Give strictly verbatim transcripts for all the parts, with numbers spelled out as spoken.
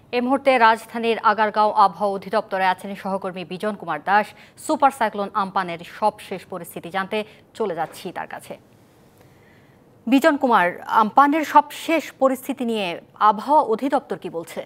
এই মুহূর্তে রাজধানীর আগারগাঁও আবহাওয়া অধিদপ্তরে আছেন সহকর্মী বিজন কুমার দাস। সুপার সাইক্লোন আম্পানের সবশেষ পরিস্থিতি জানতে চলে যাচ্ছি তার কাছে। বিজন কুমার, আম্পানের সবশেষ পরিস্থিতি নিয়ে আবহাওয়া অধিদপ্তর কি বলছে?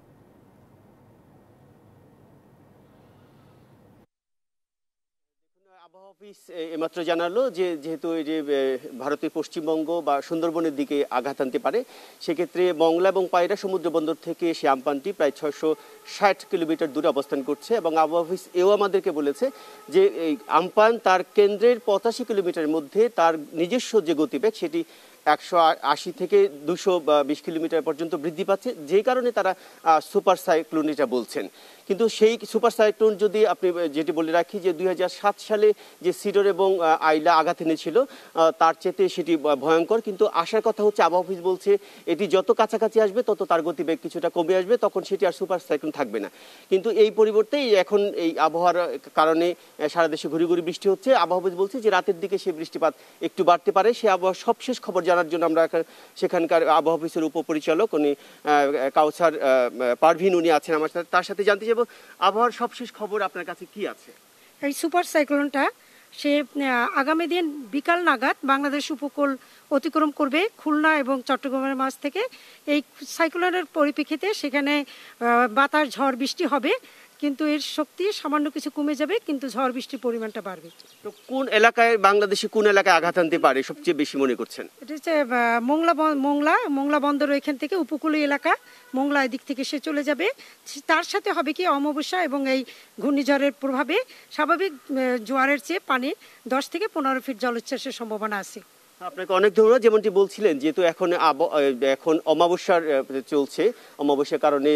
আবহাওয়া অফিস এমাত্র জানালো যে যেহেতু এই যে ভারতের পশ্চিমবঙ্গ বা সুন্দরবনের দিকে আঘাত আনতে পারে, সেক্ষেত্রে মংলা এবং পায়রা সমুদ্র বন্দর থেকে সে আমপানটি প্রায় ছয়শো ষাট কিলোমিটার দূরে অবস্থান করছে। এবং আবহাওয়া অফিস এও আমাদেরকে বলেছে যে এই আমপান তার কেন্দ্রের পঁচাশি কিলোমিটারের মধ্যে তার নিজস্ব যে গতিবেগ সেটি একশো আশি থেকে দুশো বিশ কিলোমিটার পর্যন্ত বৃদ্ধি পাচ্ছে, যে কারণে তারা সুপার সাইক্লোন এটা বলছেন। কিন্তু সেই সুপার সাইক্লোন যদি আপনি যেটি বলে রাখি যে দুই হাজার সাত সালে যে সিডর এবং আইলা আঘাত এনেছিল তার চেয়ে সেটি ভয়ঙ্কর। কিন্তু আসার কথা হচ্ছে আবহাওয়া অফিস বলছে এটি যত কাছাকাছি আসবে তত তার গতিবেগ কিছুটা কমে আসবে, তখন সেটি আর সুপার সাইক্লোন থাকবে না। কিন্তু এই পরিবর্তে এখন এই আবহাওয়ার কারণে সারা দেশে ঘুরি ঘুরি বৃষ্টি হচ্ছে। আবহাওয়া অফিস বলছে যে রাতের দিকে সেই বৃষ্টিপাত একটু বাড়তে পারে। সে আবহাওয়ার সবশেষ খবর জানার জন্য আমরা সেখানকার আবহাওয়া অফিসের উপপরিচালক উনি কাউসার পারভিন উনি আছেন আমার সাথে, তার সাথে জানতে চাইব আবহাওয়ার সবশেষ খবর আপনার কাছে কি আছে। এই সুপার সাইক্লোনটা সে আগামী দিন বিকাল নাগাদ বাংলাদেশ উপকূল অতিক্রম করবে খুলনা এবং চট্টগ্রামের মাঝ থেকে। এই সাইক্লোনের পরিপ্রেক্ষিতে সেখানে বাতাস ঝড় বৃষ্টি হবে, কিন্তু এর শক্তি সামান্য কিছু কমে যাবে, কিন্তু ঝড় বৃষ্টির পরিমাণটা বাড়বে। তো কোন এলাকায় বাংলাদেশে কোন এলাকায় আঘাত আনতে পারে সবচেয়ে বেশি মনে করছেন? এটা হচ্ছে মোংলা মোংলা মোংলা বন্দর এখান থেকে উপকূলীয় এলাকা মোংলা এদিক থেকে সে চলে যাবে। তার সাথে হবে কি অমাবস্যা এবং এই ঘূর্ণিঝড়ের প্রভাবে স্বাভাবিক জোয়ারের চেয়ে পানি দশ থেকে পনেরো ফিট জলোচ্ছ্বাসের সম্ভাবনা আছে। আপনাকে অনেক ধন্যবাদ। যেমনটি বলছিলেন যেহেতু এখন এখন অমাবস্যার চলছে, অমাবস্যার কারণে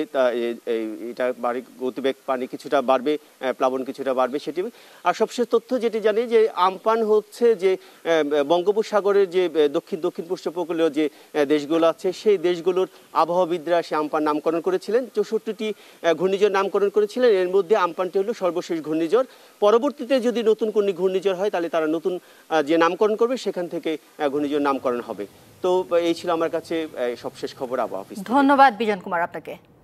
এটা বাড়ি গতিবেগ পানি কিছুটা বাড়বে, প্লাবন কিছুটা বাড়বে সেটি। আর সবশেষ তথ্য যেটি জানি যে আমপান হচ্ছে যে বঙ্গোপসাগরের যে দক্ষিণ দক্ষিণ পূর্ব উপকূলীয় যে দেশগুলো আছে সেই দেশগুলোর আবহাওয়াবিদরা সে আমপান নামকরণ করেছিলেন, চৌষট্টিটি ঘূর্ণিঝড় নামকরণ করেছিলেন। এর মধ্যে আমপানটি হলো সর্বশেষ ঘূর্ণিঝড়। পরবর্তীতে যদি নতুন কোন ঘূর্ণিঝড় হয় তাহলে তারা নতুন যে নামকরণ করবে সেখান থেকে ঘূর্ণিঝড় নামকরণ হবে। তো এই ছিল আমার কাছে সবশেষ খবর আবহাওয়া অফিস। ধন্যবাদ বিজন কুমার আপনাকে।